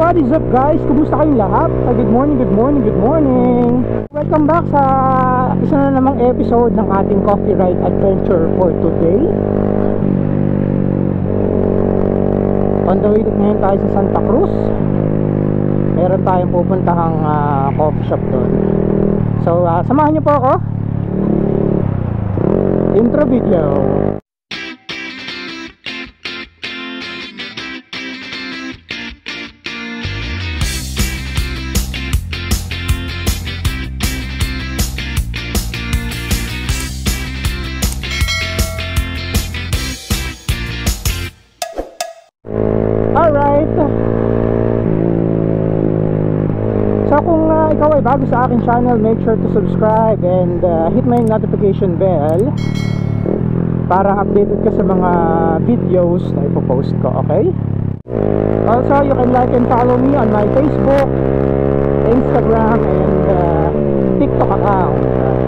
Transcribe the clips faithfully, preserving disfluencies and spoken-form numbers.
What is up guys? Kumusta kayong lahat? Uh, good morning, good morning, good morning. Welcome back sa isa na namang episode ng ating coffee ride adventure for today. On the way ngayon tayo sa Santa Cruz. Meron tayong pupuntahang uh, coffee shop doon. So uh, samahan niyo po ako. Intro video. Alright. So kung uh, ikaw ay bago sa aking channel, make sure to subscribe and uh, hit my notification bell para updated ka sa mga videos na ipopost ko, okay? Also, you can like and follow me on my Facebook, Instagram, and uh, TikTok account.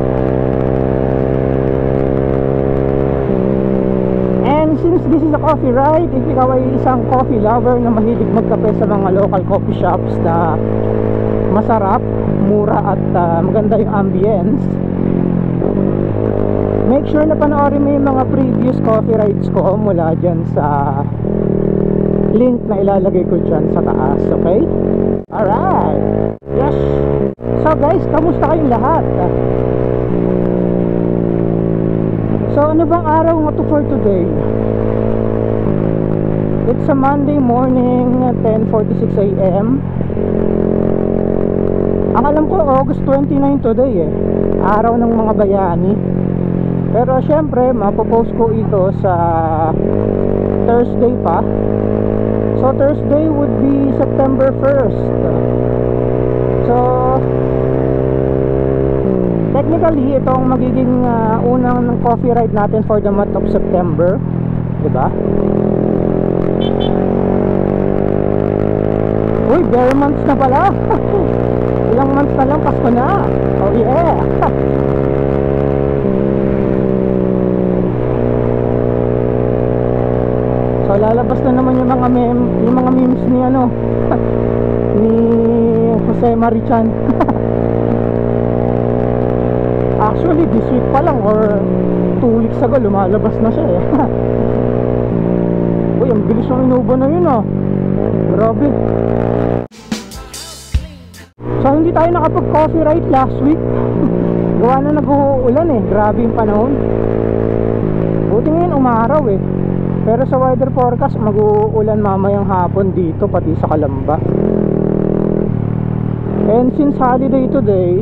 Since this is a coffee ride, if ikaw ay isang coffee lover na mahilig magkape sa mga local coffee shops na masarap, mura at uh, maganda yung ambience, make sure na panoorin mo yung mga previous coffee rides ko mula dyan sa link na ilalagay ko dyan sa taas, okay? Alright! Yes! So guys, kamusta kayong lahat? So ano bang araw nga to for today? It's a Monday morning, ten forty-six a m Ang alam ko August twenty-nine today eh, araw ng mga bayani. Pero syempre mapopost ko ito sa Thursday pa. So Thursday would be September first. So technically ito ang magiging uh, unang coffee ride natin for the month of September, diba? Uy, bare months na pala. Ilang months na lang, Pasko na. Oh yeah. So lalabas na naman yung mga meme, yung mga memes ni ano ni Jose Marichan. Actually this week pa lang or two weeks ago lumalabas na siya eh. Uy, ang bilis ng Innova na yun ah. Grabe. So hindi tayo nakapag coffee ride last week. Gawa na nag-uulan eh. Grabe yung panahon. Buti ngayon umaraw eh. Pero sa weather forecast mag-uulan mamayang hapon dito pati sa Calamba. And since holiday today,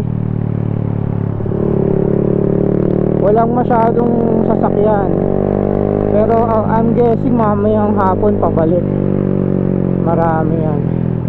walang masyadong sasakyan. Pero uh, I'm guessing mamayang hapon pabalik. Marami yan.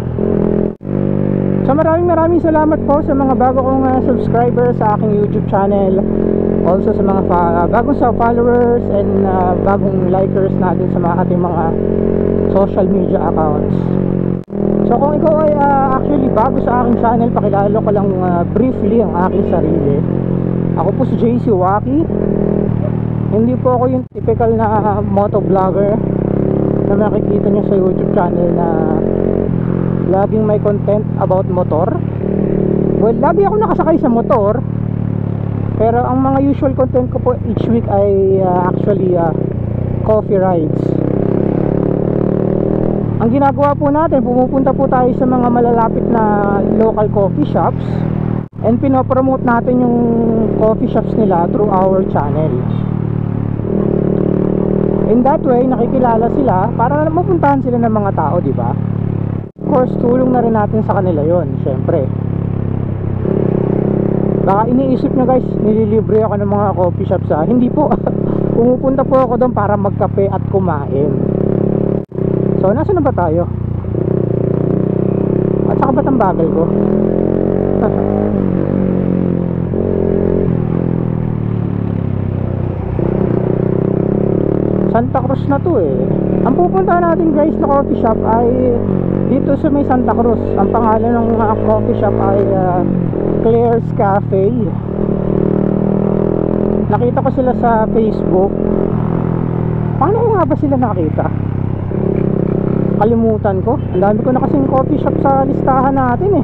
So maraming maraming salamat po sa mga bago kong uh, subscribers sa aking YouTube channel. Also sa mga uh, bagong sa followers and uh, bagong likers natin sa mga ating mga social media accounts. So kung ikaw ay uh, actually bago sa aking channel, pakilala ko lang uh, briefly ang aking sarili. Ako po si J C Waki. Hindi po ako yung typical na motovlogger na makikita nyo sa YouTube channel na laging may content about motor. Well, lagi ako nakasakay sa motor, pero ang mga usual content ko po each week ay uh, actually uh, coffee rides. Ang ginagawa po natin, pumupunta po tayo sa mga malalapit na local coffee shops and pinopromote natin yung coffee shops nila through our channel. In that way, nakikilala sila para mapuntahan sila ng mga tao, di ba? Of course, tulong na rin natin sa kanila yon, syempre. Baka iniisip nyo guys, nililibre ako ng mga coffee shops ha. Hindi po. Pumupunta po ako doon para magkape at kumain. So, nasa na ba tayo? At saka ba't ang bagal ko? Santa Cruz na to eh. Ang pupuntahan natin guys na coffee shop ay dito sa may Santa Cruz. Ang pangalan ng uh, coffee shop ay uh, Claire's Cafe. Nakita ko sila sa Facebook. Paano nga ba sila nakita? Kalimutan ko. Ang dami ko na kasing coffee shop sa listahan natin eh.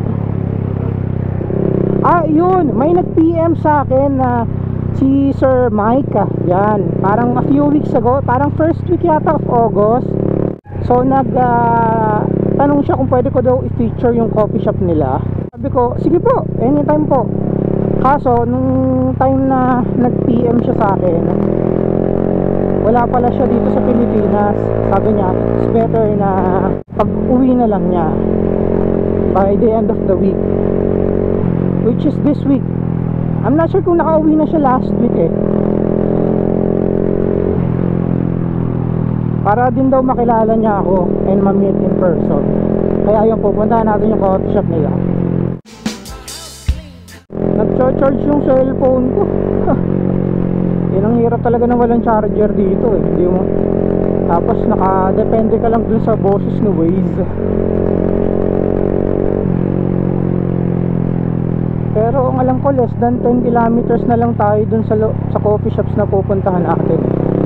Ah, yun. May nag-P M sa akin na si Sir Mike. Yan. Parang a few weeks ago. Parang first week yata of August. So, nag... Uh, tanong siya kung pwede ko daw i-feature yung coffee shop nila. Sabi ko, sige po. Anytime po. Kaso, nung time na nag-P M siya sa akin, wala pala siya dito sa Pilipinas. Sabi niya, it's better na pag uwi na lang niya by the end of the week, which is this week. I'm not sure kung nakauwi na siya last week eh. Para din daw makilala niya ako and ma-meet in person. Kaya yung pupuntahan natin yung coffee shop nila. Nag-charge yung cellphone ko. Yan ang hirap talaga na walang charger dito eh. Hindi mo. Tapos nakadepende ka lang dun sa boses ni Waze. Pero ang alam ko less than ten kilometers na lang tayo dun sa, sa coffee shops na pupuntahan natin.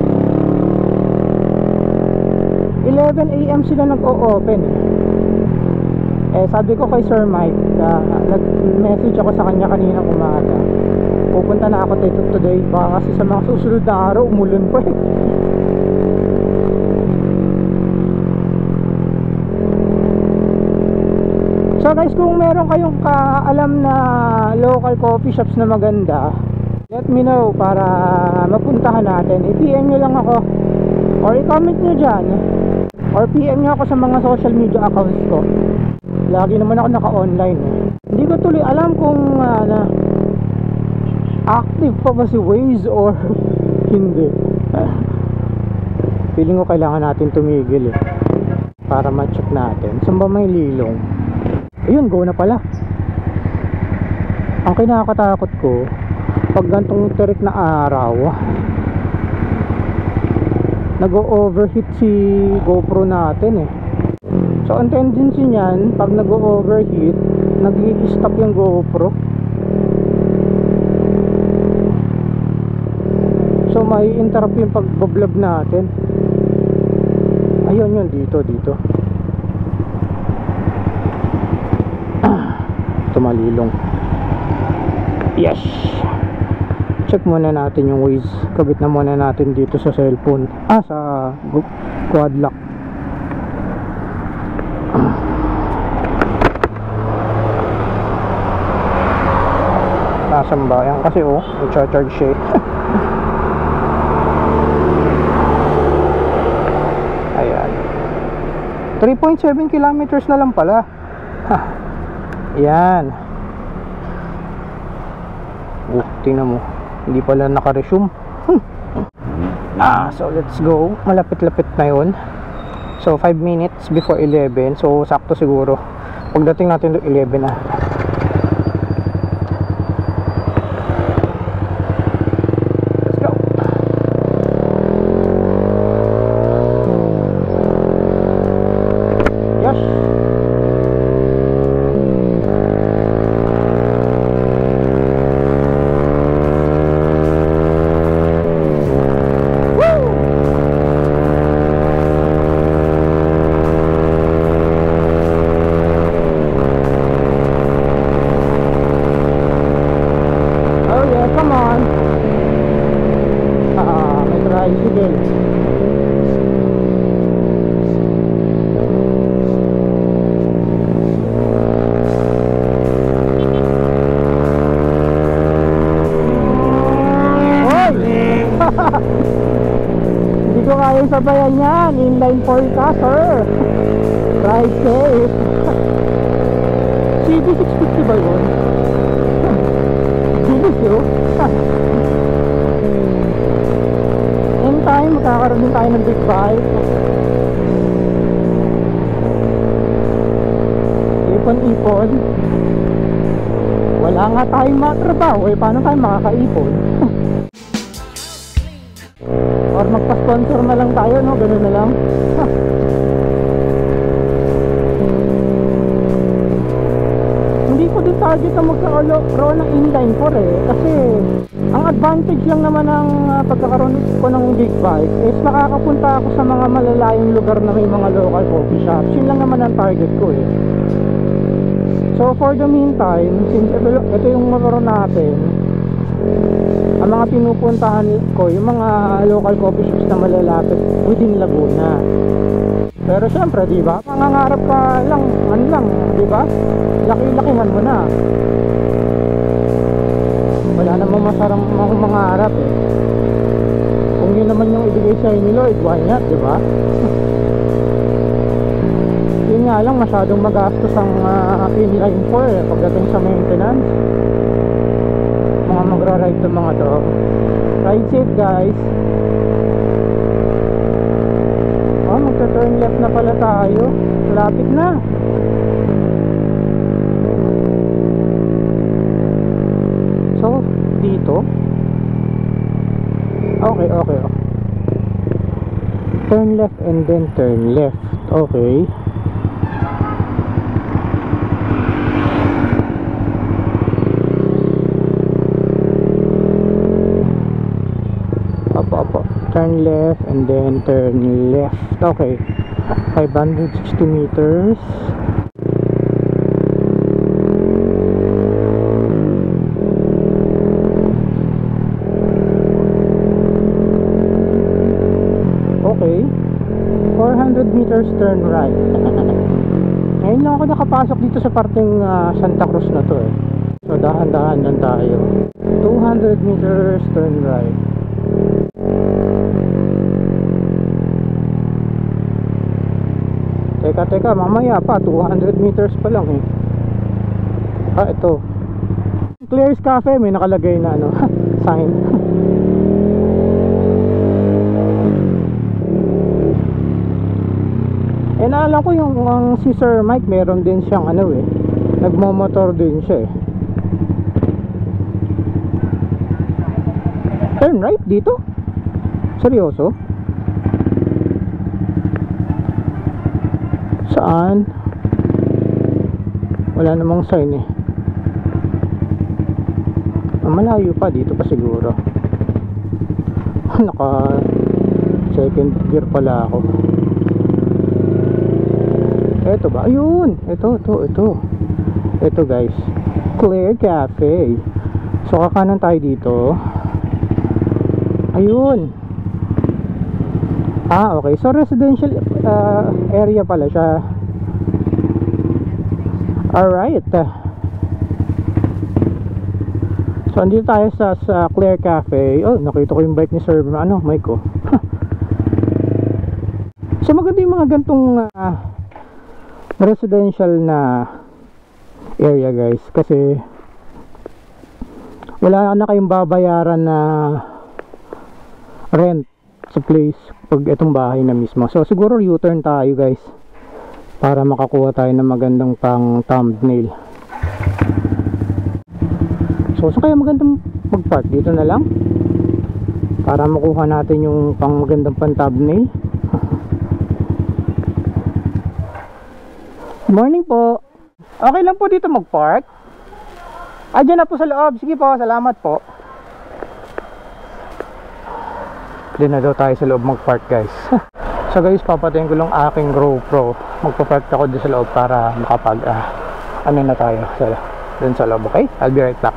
eleven A M sila nag-o-open eh. Eh sabi ko kay Sir Mike, uh, nag-message ako sa kanya kanina umaga. Pupunta na ako dito today. Baka kasi sa mga susunod na araw umulan pa eh. So guys, kung meron kayong kaalam na local coffee shops na maganda, let me know para mapuntahan natin. I-P M nyo lang ako or i-comment nyo dyan or P M nyo ako sa mga social media accounts ko. Lagi naman ako naka-online eh. Hindi ko tuloy alam kung uh, na active pa ba si Waze or hindi. Feeling ko kailangan natin tumigil eh para ma-check natin. Saan ba may lilong? Ayun, go na pala. Ang kinakatakot ko pag gantong tirik na araw, nag-o-overheat si GoPro natin eh. So ang tendency niyan, pag nag-o-overheat, nag-i-stop yung GoPro. So may interrupt yung pag-vlog natin. Ayun yun, dito, dito. Tumalilong. Yes. Check muna natin yung Waze. Kabit na muna natin dito sa cellphone. Ah, sa quad lock. Nasaan ba? Yan kasi oh, i-charge siya. Ayan. three point seven kilometers na lang pala. Yan. Oh, tingnan mo. Hindi pala naka-resume. Ah, so let's go. Malapit-lapit na yun. So five minutes before eleven. So sakto siguro. Pagdating natin to eleven na. Hindi ko kayang sabayan yan. Inline four ka, sir. Ride safe. C B six fifty ba yun? Bilis yun. In time, magkakaroon din tayo ng big bike. Ipon-ipon. Wala nga tayong matrabaho eh. Paano tayo makakaipon? Or magpa-sponsor na lang tayo, no? Ganun na lang. Hindi ko din target na magka-pro ng inline four eh. Kasi Ang advantage lang naman ng uh, pagkakaroon ko ng big bike is makakapunta ako sa mga malalayong lugar na may mga local coffee shops. Yun lang naman ang target ko eh. So for the meantime, since ito, ito yung motor natin, ang mga pinupuntahan ko yung mga local coffee shops na malalapit within Laguna. Pero syempre, di ba? Mangangarap ka lang, man lang, di ba? Laki-lakihan mo na. Wala namang masarang mangarap eh. Kung yun naman yung ibigay sa ni Lord, why not, di ba? Yun nga lang, masyadong magastos ang uh, inline four eh, pagdating sa maintenance. Mga magra-ride to mga to. Ride safe guys. Oh, magta-turn left na pala tayo. Malapit na. So, dito. Okay, okay, okay. Turn left and then turn left. Okay. Opo, opo. Turn left and then turn left. Okay. five hundred sixty meters. Okay. four hundred meters turn right. Ngayon lang ako nakapasok dito sa parteng uh, Santa Cruz na to eh. So dahan-dahan lang tayo. two hundred meters turn right. Teka, teka, mamaya pa, two hundred meters pa lang eh. Ah, ito Claire's Cafe, may nakalagay na ano sign. Eh naalala ko yung um, si Sir Mike, meron din siyang ano eh, nagmomotor din siya eh. Turn right dito? Seryoso? Saan? Wala namang sign eh. Ah, malayo pa, dito pa siguro. Naka second gear pala ako. Ito ba? Ayun! Ito, ito, ito. Ito guys, Claire Cafe. So kakanan tayo dito. Ayun. Ah, okay. So residential uh, area pala siya. Alright. So andito tayo sa, sa Claire Cafe. Oh, nakita ko yung bike ni Sir, ano, Mike ko. So maganda yung mga gantong uh, residential na area guys, kasi wala na kayong babayaran na rent sa place pag itong bahay na mismo. So siguro U-turn tayo guys para makakuha tayo ng magandang pang thumbnail. So saan kaya magandang mag-park? Dito na lang para makuha natin yung pang magandang pang thumbnail. Morning po. Okay lang po dito mag-park? Ah, dyan na po sa loob. Sige po, salamat po. Diyan na daw tayo sa loob mag-park guys. So guys, papatayin ko lang aking GoPro. Magpa-park ako dito sa loob para makapag uh, ano na tayo sa, dun sa loob. Okay? I'll be right back.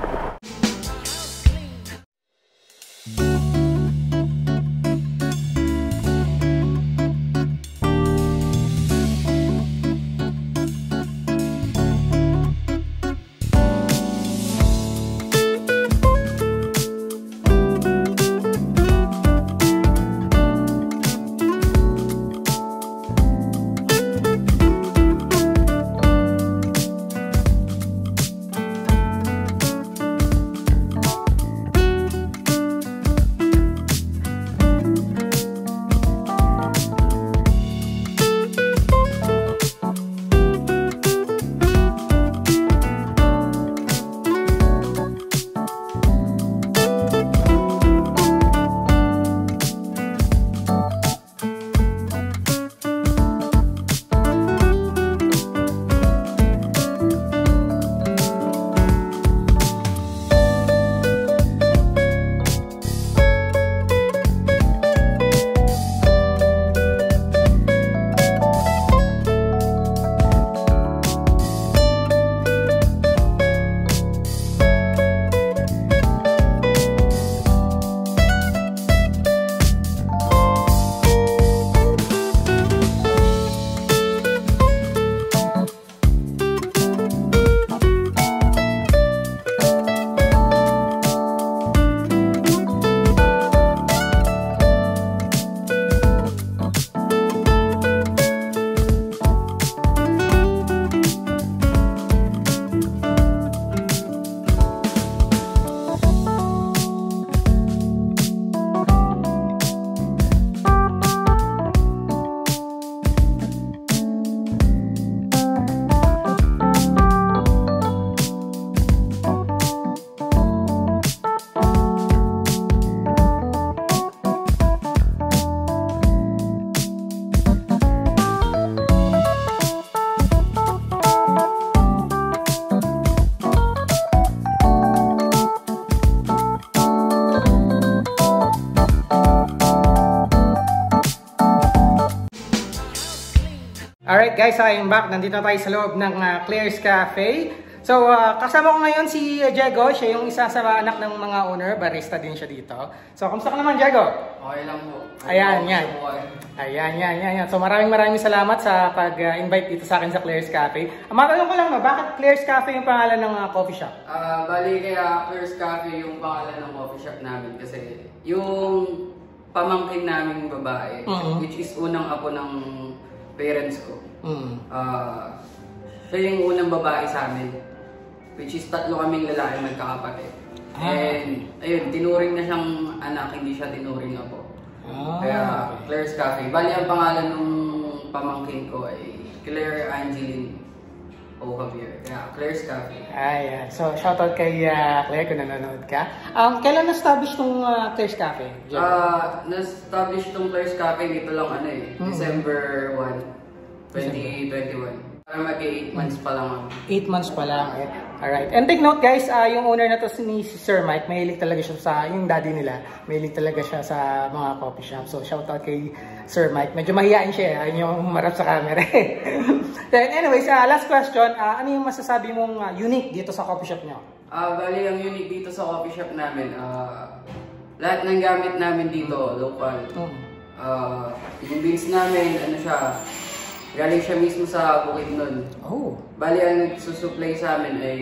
Alright guys, I'm back. Nandito tayo sa loob ng uh, Claire's Cafe. So uh, kasama ko ngayon si Diego. Siya yung isa sa anak ng mga owner. Barista din siya dito. So kamusta ka naman, Diego? Okay lang po. Ayan, yan. Ayan, yan, yan, yan. So maraming maraming salamat sa pag-invite dito sa akin sa Claire's Cafe. Uh, matanong ko lang, no, bakit Claire's Cafe yung pangalan ng uh, coffee shop? Uh, bali kaya Claire's Cafe yung pangalan ng coffee shop namin kasi yung pamangkin naming babae, mm-hmm. which is unang apo ng parents ko. Mm. Uh, siya yung unang babae sa amin. Which is tatlo kaming lalaki magkakapatid. Ah. And ayun, tinuring na siyang anak, hindi siya tinuring apo. Ah. Kaya Claire's Cafe. Bali ang pangalan ng pamangkin ko ay Claire Angeline O. Javier. Kaya Claire's Cafe. Ayan. So shoutout kay uh, Claire kung nanonood ka. Um, kailan na-establish tong uh, Claire's Cafe? Uh, na-establish tong Claire's Cafe dito lang ano eh. Mm-hmm. December first, twenty twenty-one. Para mag-eight months pa lang ako. eight months pa lang. Eh. Alright. And take note guys, uh, yung owner na to ni si Sir Mike, mahilig talaga siya sa, yung daddy nila, mahilig talaga siya sa mga coffee shop. So shoutout kay Sir Mike. Medyo mahihain siya, ayun yung marap sa camera. Then anyways, uh, last question, uh, ano yung masasabi mong uh, unique dito sa coffee shop nyo? Uh, bali, ang unique dito sa coffee shop namin, uh, lahat ng gamit namin dito, local. Mm. Uh, yung beans namin, ano siya, galing siya mismo sa Bukidnon. Oh. Bali, ang nagsusupply sa amin ay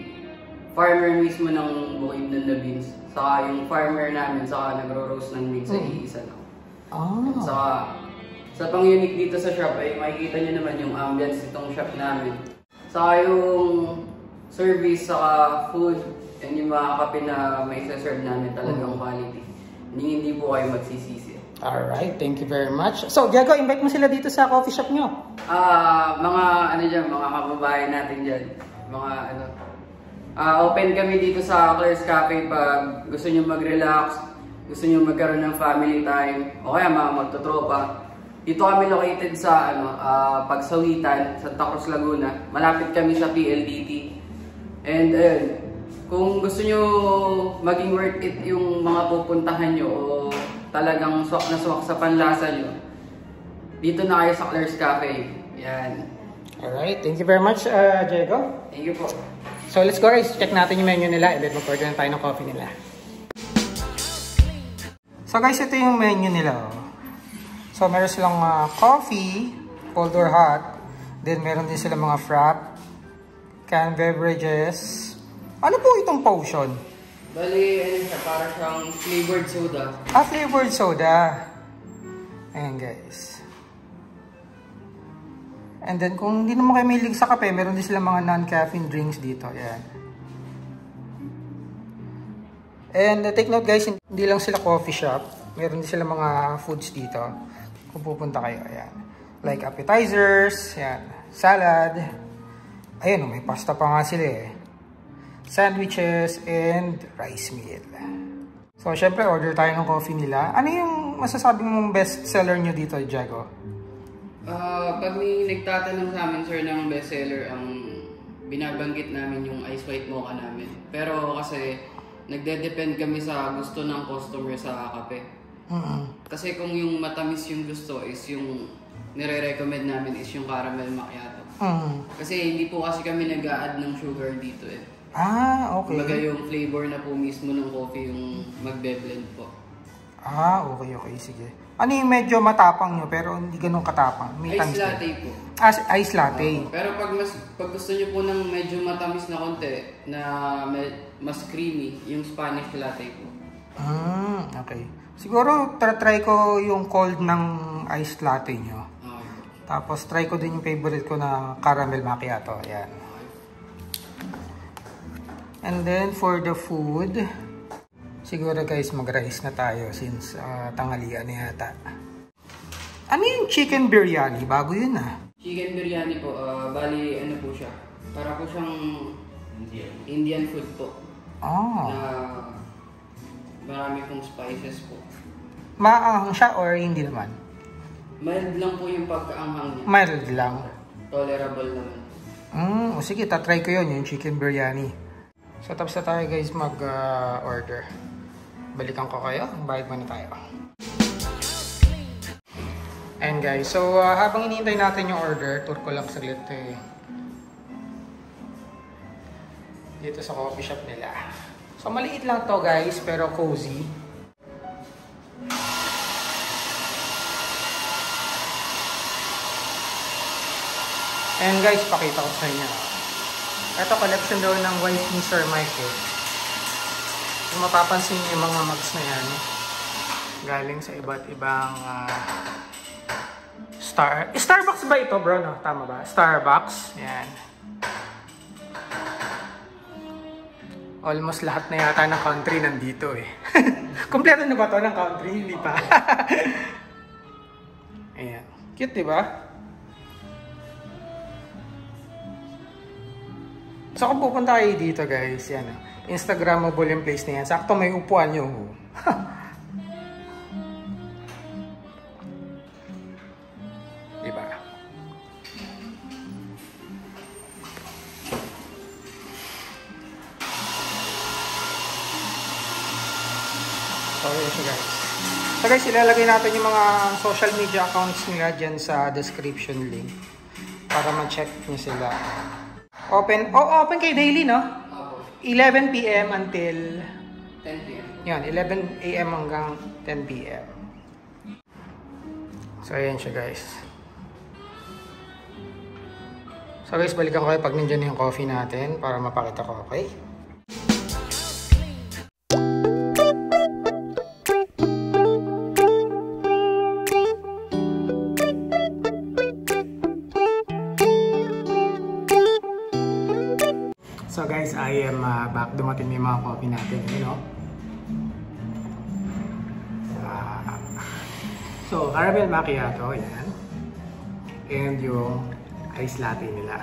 farmer mismo ng Bukidnon na beans. Saka yung farmer namin, saka nagro-roast ng beans ay mm. isa lang. Oh. Saka, sa pang-unique dito sa shop ay makikita nyo naman yung ambience itong shop namin. Saka yung service, saka food, and yung mga kape na may isa-serve namin talagang mm. quality. Hindi, hindi po kayo magsisisi. Alright, thank you very much. So, Diego, invite mo sila dito sa coffee shop nyo. Ah, uh, mga ano dyan, mga kababayan natin dyan. Mga ano, uh, open kami dito sa Claire's Cafe pag gusto nyo mag-relax, gusto nyo magkaroon ng family time, o kaya mga magtotropa. Dito kami located sa ano, uh, Pagsawitan, Santa Cruz, Laguna. Malapit kami sa P L D T. And ayun, kung gusto nyo maging worth it yung mga pupuntahan nyo o talagang swak na swak sa panlasa nyo, dito na kayo sa Claire's Cafe. Yan. Alright, thank you very much, uh, Diego. Thank you po. So let's go guys, check natin yung menu nila and then mag-order na tayo ng coffee nila. So guys, ito yung menu nila. So meron silang uh, coffee, cold or hot. Then meron din silang mga frap, canned beverages. Ano po itong potion? Bali, ano siya, para siyang flavored soda. Ah, flavored soda. Ayan guys. And then kung hindi naman kayo mahilig sa kape, meron din sila mga non-caffeine drinks dito. Ayan. And uh, take note guys, hindi lang sila coffee shop. Meron din sila mga foods dito. Kung pupunta kayo, ayan. Like appetizers, ayan. Salad. Ayan, may pasta pa nga sila eh. Sandwiches, and rice meal. So, syempre, order tayo ng coffee nila. Ano yung masasabi mong best seller nyo dito, Diego? Uh, pag may nagtatanong sa amin, sir, ng best seller, ang binabanggit namin yung ice white mocha namin. Pero kasi, nagde-depend kami sa gusto ng customer sa kape. Mm-hmm. Kasi kung yung matamis yung gusto is yung nire-recommend namin is yung caramel macchiato. Mm-hmm. Kasi hindi po kasi kami nag-a-add ng sugar dito eh. Ah, okay. Kumbaga yung flavor na po mismo ng coffee yung magbe-blend po. Ah, okay, okay. Sige. Ano yung medyo matapang nyo pero hindi ganun katapang? May ice latte po. Ah, ice latte. Uh, pero pag mas pag gusto nyo po ng medyo matamis na konti, na med, mas creamy, yung Spanish latte po. Ah, okay. Siguro try ko yung cold ng ice latte nyo. Okay. Tapos try ko din yung favorite ko na caramel macchiato. Ayan. And then for the food, siguro guys mag-rice na tayo since uh, tanghalian na yata. Ano yung chicken biryani? Bago yun ah. Chicken biryani po, uh, bali ano po siya. Para po siyang Indian, Indian food po. Oh. Na marami pong spices po. Maanghang siya or hindi naman? Mild lang po yung pagkaanghang niya. Mild lang? Tolerable naman. Mm, o sige, tatry ko yun, yung chicken biryani. So tapos na tayo guys mag-order. Uh, Balikan ko kayo, bayad muna tayo. Ayan guys, so uh, habang hinihintay natin yung order, tour ko lang saglit eh. Dito sa coffee shop nila. So maliit lang to guys, pero cozy. Ayan guys, pakita ko sa inyo. Ito collection daw ng wife ni Sir Mike eh. Kung mapapansin niyo yung mga mugs na yan, galing sa iba't ibang uh, Star Starbucks ba ito bro? No? Tama ba? Starbucks. Yan. Almost lahat na yata ng country nandito eh. Kompleto na ba ito ng country? Hindi pa. Ayan. Cute diba? So kung pupunta kayo dito guys, yan. Instagrammable yung place na yan. Sakto may upuan nyo. Diba? So yun siya guys. So guys, ilalagay natin yung mga social media accounts nila dyan sa description link para ma-check nyo sila. Open, oh open kay daily no? eleven p m until ten p m Yan, eleven a m hanggang ten p m So ayan siya guys. So guys, balikan ko kayo pag nandiyan yung coffee natin para mapakita ko, okay? So guys, I am uh, back. Dumating yung mga coffee natin, you know? Uh, so, caramel macchiato, yan. And yung ice latte nila.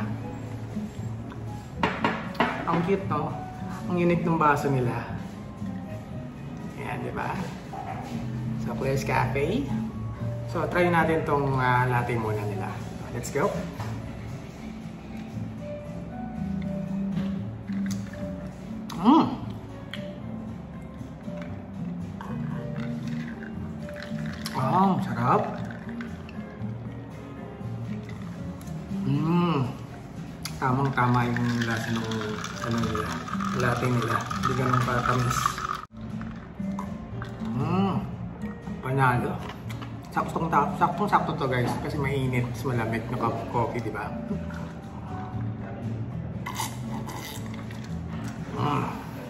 Ang cute, no? Ang unique ng baso nila. Ayan, di ba? So, Claire's Cafe. So, try natin tong uh, latte muna nila. Let's go! Mmm! Oh, sarap! Mmm! Tamang-tama yung lasa ng ano nila, latte nila. Hindi ganun katamis. Mmm! Panalo. Saktong saktong sakto to guys kasi mainit, mas malamig na cup of coffee, di ba? Mm.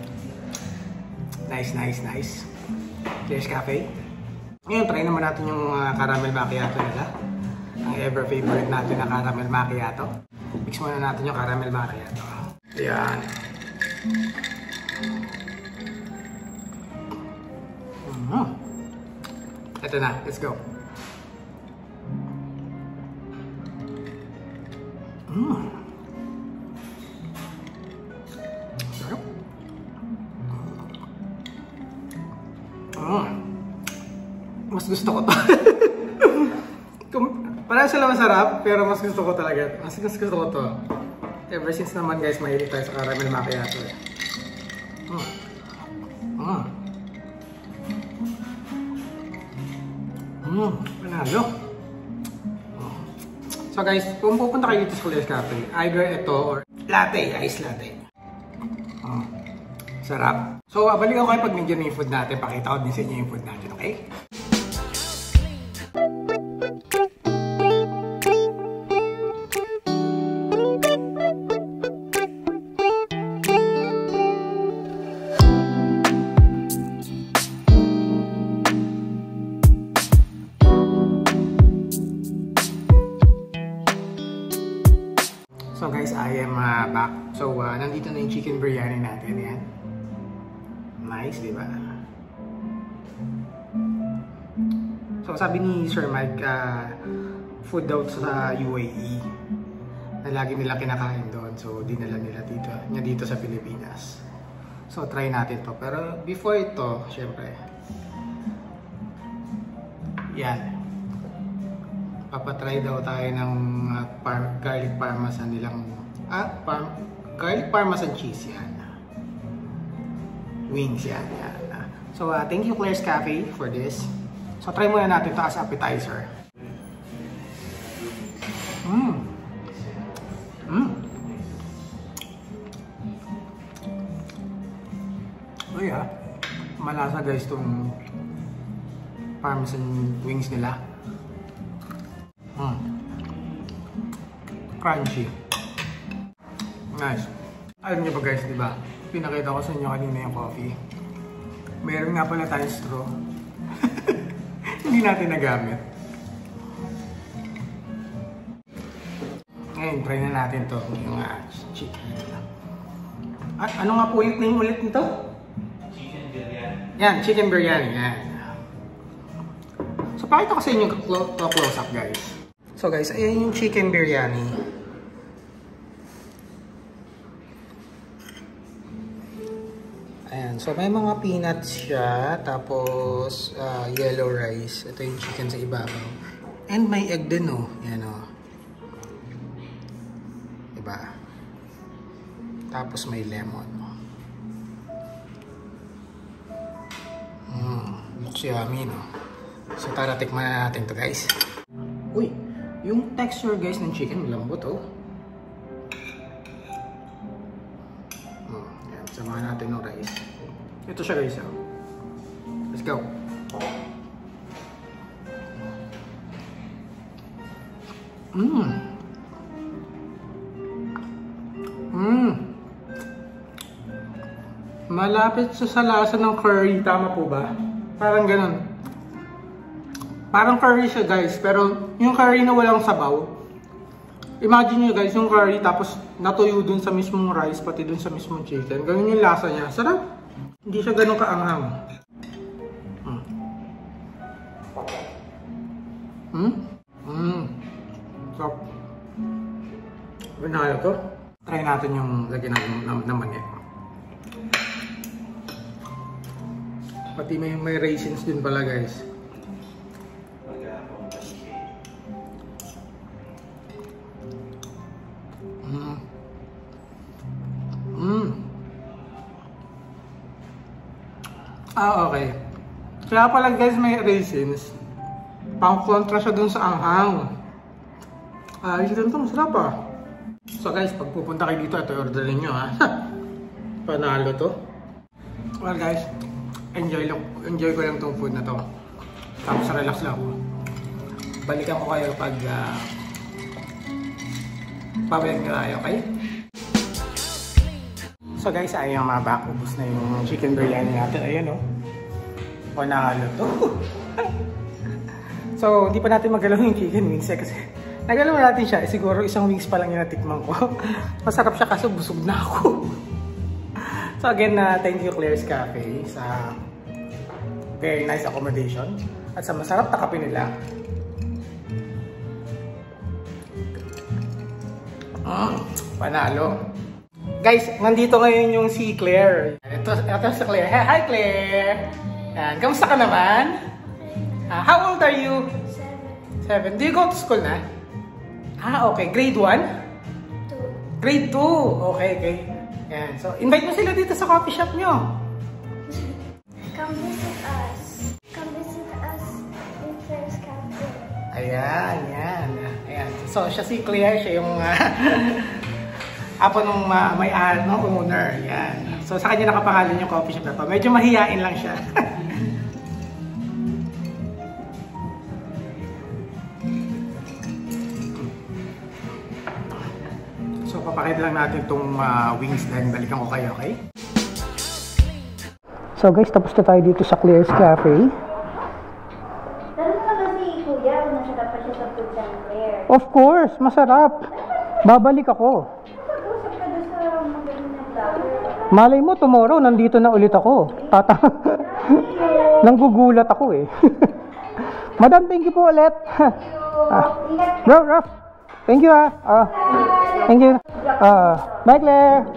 Nice, nice, nice. Claire's Cafe. Ngayon, try naman natin yung uh, caramel macchiato nila. Ang ever favorite natin na caramel macchiato. Mix muna natin yung caramel macchiato. Ayan. Mm-hmm. Ito na, let's go. Mm. Sarap. Mm. Mas gusto ko to. Parang sila masarap, pero mas gusto ko talaga. Mas gusto ko to. Ever since naman guys, mahilig tayo sa caramel macchiato. Mm. Mm. Mm. Panalo. So guys, kung pupunta kayo dito sa Claire's Cafe, either ito or latte, ice latte. Mm. Sarap. So, balik ako kayo pag nandiyan yung food natin. Pakita ko din sa inyo yung food natin, okay? So guys, I am uh, back. So, uh, nandito na yung chicken biryani natin. Yan. Nice, di ba? So, sabi ni Sir Mike, uh, food daw sa U A E na lagi nila kinakain doon. So, dinala nila dito, niya dito sa Pilipinas. So, try natin to. Pero, before ito, syempre, yan. Papatry daw tayo ng uh, par garlic parmesan nilang ah, par garlic parmesan cheese yan. Wings yan, yan. So uh, thank you Claire's Cafe for this. So try muna natin ito as appetizer. lasa guys itong parmesan wings nila. Mm. Crunchy. Nice. Alam niyo ba guys, di ba? Pinakita ko sa inyo kanina yung coffee. Meron nga pala tayong straw. Hindi natin nagamit. Ngayon, try na natin to yung uh, chicken. At ano nga po ulit name ulit nito? Chicken biryani. Yan, chicken biryani. Yan. So, pakita ko sa inyo yung close up guys. So guys, ayan yung chicken biryani. Ayan, so may mga peanuts siya, tapos uh, yellow rice. Ito yung chicken sa ibabaw. And may egg din oh. Yan oh. Diba? Tapos may lemon. Mmm, looks yummy no? So tara, tikman na natin to guys. Uy, yung texture guys ng chicken malambot oh. Hmm, yan, samahan natin ng rice. Ito siya guys oh. Let's go. Mmm. Mmm. Malapit sa salasa ng curry, tama po ba? Parang ganun. Parang curry siya guys, pero yung curry na walang sabaw. Imagine nyo guys, yung curry tapos natuyo dun sa mismong rice, pati dun sa mismong chicken. Ganun yung lasa niya. Sarap. Hindi siya ganun kaanghang. Hmm. Hmm? Hmm. Sarap. Binaya ko. Try natin yung lagyan natin ng mani. Pati may, may raisins din pala guys. Mm. Mm. Ah, okay. Kaya pala guys may raisins. Pang kontra siya dun sa anghang. Ah, ayos din ito. Masarap ah. So guys, pag pupunta kayo dito, ito orderin nyo ha. Panalo to. Well guys, enjoy lang, enjoy ko lang tong food na to. Tapos relax lang ako. Balikan ko kayo pag uh, pabalik na tayo, okay? So guys, ayun mga back. Ubus na yung chicken biryani natin. Ayan o. Oh. Panalo to. So, di pa natin magalaw yung chicken wings eh, kasi nagalaw natin siya. Eh, siguro isang wings pa lang yung natikman ko. Masarap siya kaso busog na ako. So again, uh, thank you Claire's Cafe sa very nice accommodation at sa masarap na kape nila. Mm, panalo. Guys, nandito ngayon yung si Claire. Ito, ito si Claire. Hey, hi Claire! Yan, kamusta ka naman? Uh, how old are you? Seven. Do you go to school na? Ah, okay. Grade one? Two. Grade two. Okay, okay. Yan. So, invite mo sila dito sa coffee shop nyo. Come visit us. Come visit us in Claire's Cafe. Ayan, yan. Ayan. So, siya si Claire. Siya yung uh, apo nung uh, may ano, owner. Yan. So, sa kanya nakapangalan yung coffee shop na to. Medyo mahihain lang siya. So, papakita lang natin itong uh, wings then balikan ko kayo, okay? So guys, tapos na tayo dito sa Claire's Cafe. Tanong ka ba si Kuya kung masarap pa siya sa food ng Claire? Of course, masarap. Babalik ako. Mag-usap ka doon sa magaling na vlogger. Malay mo, tomorrow, nandito na ulit ako. Tata. Nanggugulat ako eh. Madam, thank you po ulit. Ah. Bro, Raf. Thank you ah. Ah. Thank you. Ah. Bye Claire.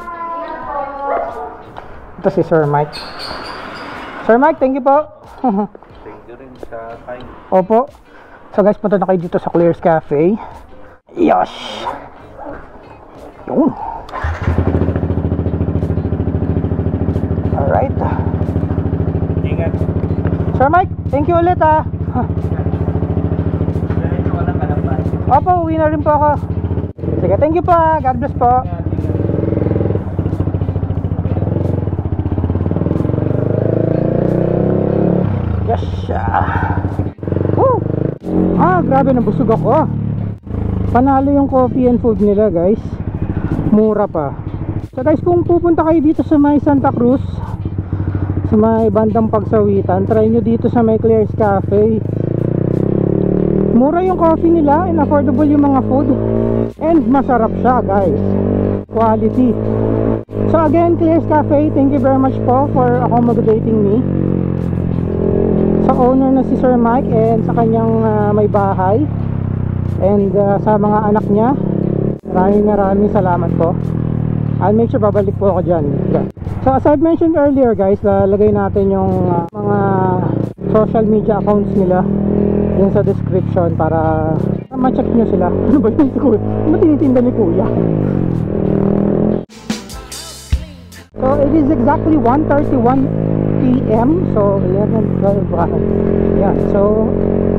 Ito si Sir Mike. Sir Mike, thank you po. Thank you rin sa time. Opo. So guys, punta na kayo dito sa Claire's Cafe. Yosh! Yun. Alright. Ingat. Sir Mike, thank you ulit ah. Dahil walang kalabas. Opo, uwi na rin po ako. Sige, thank you po ah. God bless po. Yes! Ah, Woo! Ah, grabe, nabusog ako. Panalo yung coffee and food nila, guys. Mura pa. So guys, kung pupunta kayo dito sa may Santa Cruz, sa may bandang Pagsawitan, try nyo dito sa may Claire's Cafe. Mura yung coffee nila and affordable yung mga food. And masarap siya, guys. Quality. So again, Claire's Cafe, thank you very much po for accommodating me. Sa owner na si Sir Mike and sa kanyang uh, may bahay. And uh, sa mga anak niya, maraming maraming salamat po. I'll make sure babalik po ako dyan. So as I've mentioned earlier, guys, lalagay natin yung uh, mga social media accounts nila yun sa description para ma-check nyo sila. Ano ba yun si Kuya? Ano tinitinda ni Kuya? So it is exactly one thirty-one p m So eleven, twelve, yan. So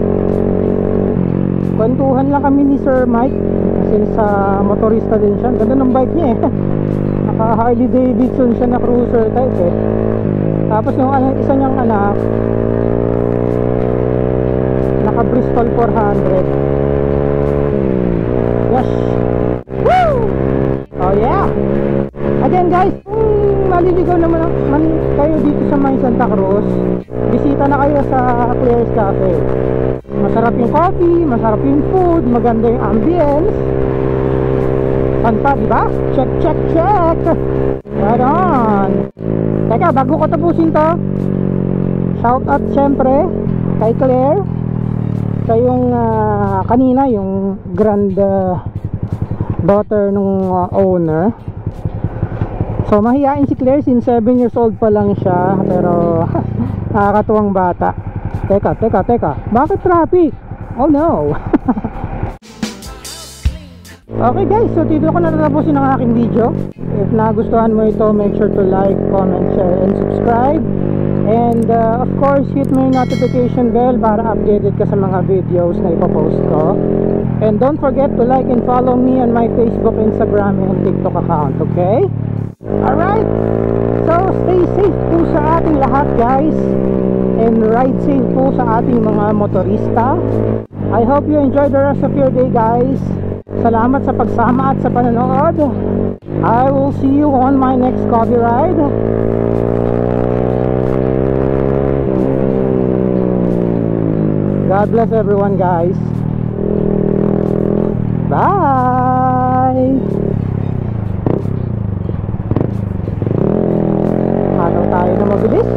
kwentuhan lang kami ni Sir Mike since uh, motorista din siya. Ganda ng bike niya eh. Naka Harley Davidson siya na cruiser type eh. Tapos yung isa niyang anak naka Bristol four hundred. Yes! Woo! Oh yeah! Again guys, kung maliligaw naman man kayo dito sa may Santa Cruz, bisita na kayo sa Claire's Cafe. Masarap yung coffee, masarap yung food, maganda yung ambience. Fun pa, diba? Check, check, check! Right on! Teka, bago ko tapusin to, shout out syempre kay Claire, kayong uh, kanina yung grand uh, daughter nung uh, owner. So mahihain si Claire, since seven years old pa lang siya, pero nakakatuwang bata. Teka, teka, teka, bakit traffic? Oh no. Okay guys, so dito ko na natapusin ang aking video. If nagustuhan mo ito, make sure to like, comment, share, and subscribe. And uh, of course, hit mo yung notification bell para updated ka sa mga videos na ipopost ko. And don't forget to like and follow me on my Facebook, Instagram, and TikTok account, okay? Alright, so stay safe po sa ating lahat guys, and ride safe po sa ating mga motorista. I hope you enjoy the rest of your day guys. Salamat sa pagsama at sa panonood. I will see you on my next Coffee Ride. God bless everyone guys. Bye. Ano tayo na mabilis?